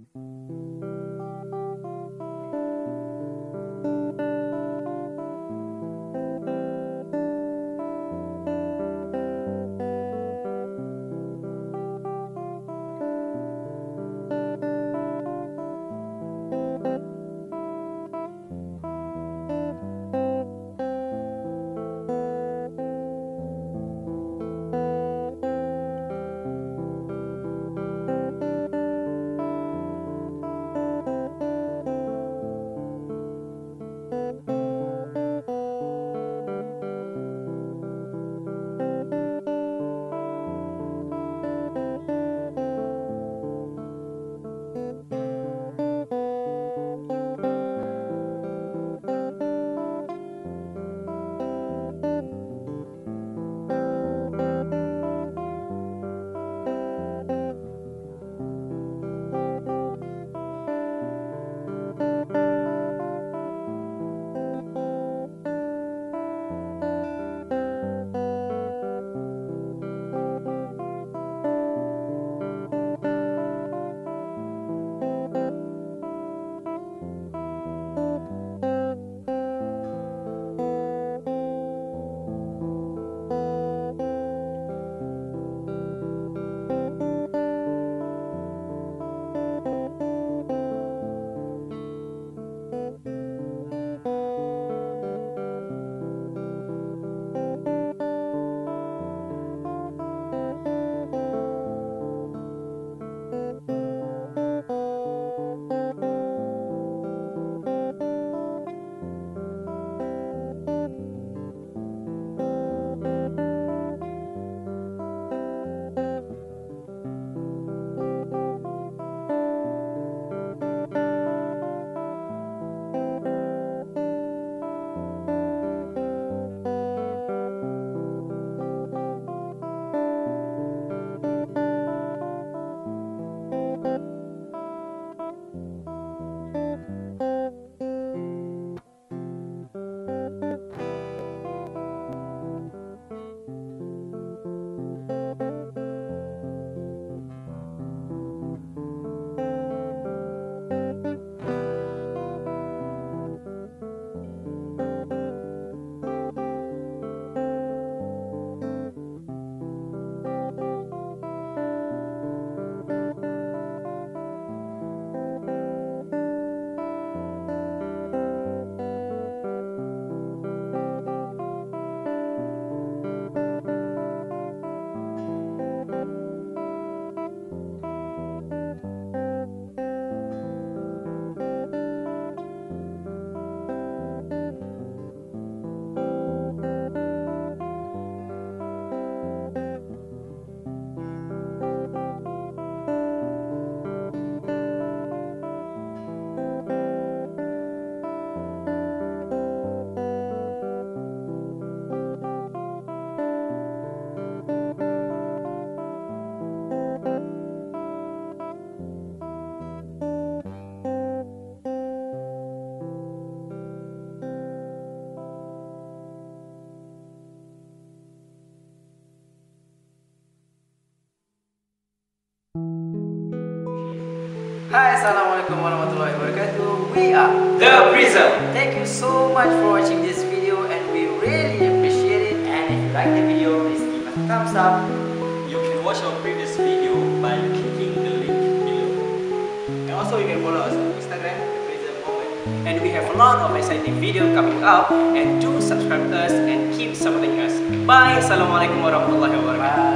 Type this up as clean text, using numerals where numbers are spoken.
Hai, Assalamualaikum warahmatullahi wabarakatuh. We are ThePRISM. Thank you so much for watching this video and we really appreciate it. And if you like the video, please give us a thumbs up. You can watch our previous video by clicking the link below. And also you can follow us on Instagram, ThePRISM Moment. And we have a lot of exciting video coming up. And do subscribe to us and keep supporting us. Bye. Assalamualaikum warahmatullahi wabarakatuh.